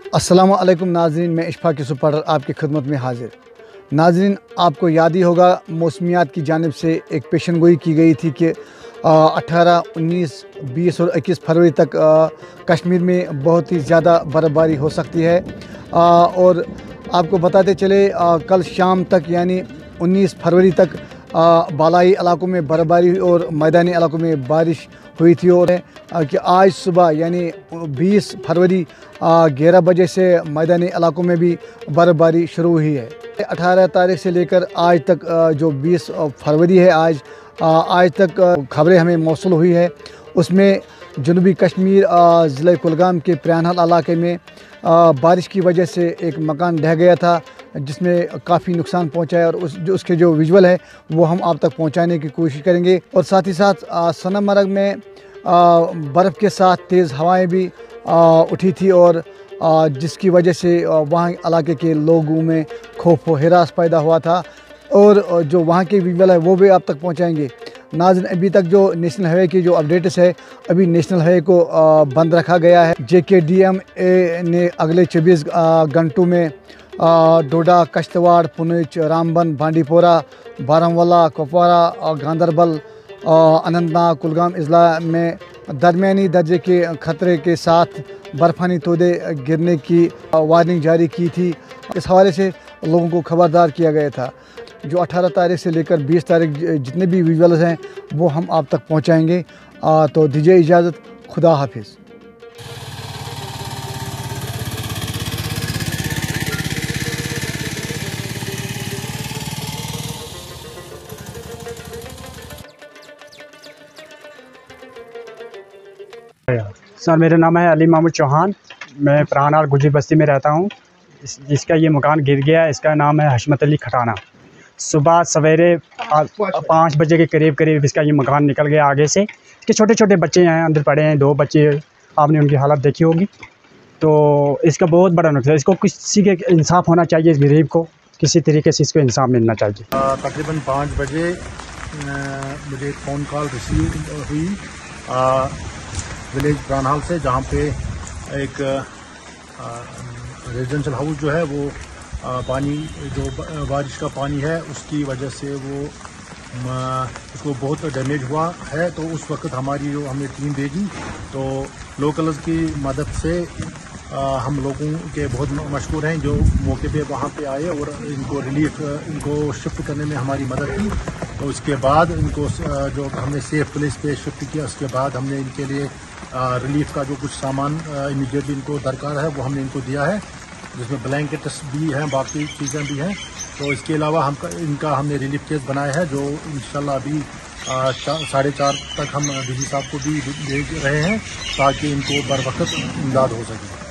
अस्सलामु अलैकुम नाज़रीन, मैं इशफाक़ सुपर आपकी खिदमत में हाजिर। नाज़रीन, आपको याद ही होगा मौसमियात की जानिब से एक पेशन गोई की गई थी कि 18, 19, 20 और 21 फरवरी तक कश्मीर में बहुत ही ज़्यादा बर्फ़बारी हो सकती है। और आपको बताते चले कल शाम तक यानी 19 फरवरी तक बालाई इलाकों में बर्फ़बारी और मैदानी इलाकों में बारिश हुई थी। और कि आज सुबह यानी 20 फरवरी 11 बजे से मैदानी इलाकों में भी बर्फ़बारी शुरू हुई है। 18 तारीख से लेकर आज तक जो 20 फरवरी है आज तक खबरें हमें मौसूल हुई है। उसमें जनूबी कश्मीर ज़िले कुलगाम के प्रियानहल इलाके में बारिश की वजह से एक मकान ढह गया था जिसमें काफ़ी नुकसान पहुंचा है। और उसके जो विजुअल है वो हम आप तक पहुंचाने की कोशिश करेंगे। और साथ ही साथ सोनमर्ग में बर्फ़ के साथ तेज़ हवाएं भी उठी थी और जिसकी वजह से वहाँ इलाके के लोगों में खौफ व हिरास पैदा हुआ था। और जो वहाँ के विजुअल है वो भी आप तक पहुँचाएँगे। नाज़रीन, अभी तक जो नेशनल हाईवे की जो अपडेट्स है, अभी नेशनल हाईवे को बंद रखा गया है। JKDMA ने अगले 24 घंटों में डोडा, कश्तवाड़, पुंछ, रामबन, बांडीपोरा, बारामूला, कुपवारा, गांदरबल, अनंतनाग, कुलगाम अजला में दरमियानी दर्जे के ख़तरे के साथ बर्फ़ानी तोदे गिरने की वार्निंग जारी की थी। इस हवाले से लोगों को खबरदार किया गया था। जो 18 तारीख से लेकर 20 तारीख जितने भी विजुअल्स हैं वो हम आप तक पहुंचाएंगे। तो दीजिए इजाज़त, खुदा हाफिज़। सर, मेरा नाम है अली मामूद चौहान। मैं प्राणार गुजरी बस्ती में रहता हूँ। जिसका ये मकान गिर गया, इसका नाम है हशमत अली खटाना। सुबह सवेरे 5 बजे के करीब इसका ये मकान निकल गया आगे से। इसके छोटे छोटे बच्चे हैं, अंदर पड़े हैं, 2 बच्चे, आपने उनकी हालत देखी होगी। तो इसका बहुत बड़ा नुकसान है। इसको किसी के इंसाफ होना चाहिए, इस गरीब को किसी तरीके से इसको इंसाफ मिलना चाहिए। तकरीबन 5 बजे मुझे एक फ़ोन कॉल रिसीव हुई विलेज प्राणहाल से, जहाँ पे एक रेजिडेंशियल हाउस जो है वो पानी, जो बारिश का पानी है उसकी वजह से वो उसको बहुत डैमेज हुआ है। तो उस वक्त हमारी जो हमने टीम भेजी, तो लोकल्स की मदद से हम लोगों के बहुत मशहूर हैं जो मौके पे वहाँ पे आए और इनको रिलीफ, इनको शिफ्ट करने में हमारी मदद की। तो उसके बाद इनको जो हमने सेफ प्लेस पे शिफ्ट किया, उसके बाद हमने इनके लिए रिलीफ का जो कुछ सामान इमीडिएटली इनको दरकार है वो हमने इनको दिया है, जिसमें ब्लैंकेट्स भी हैं, बाकी चीज़ें भी हैं। तो इसके अलावा इनका हमने रिलीफ केस बनाया है जो इंशाल्लाह अभी 4:30 तक हम डीसी साहब को भी भेज रहे हैं ताकि इनको बर वक्त इमदाद हो सके।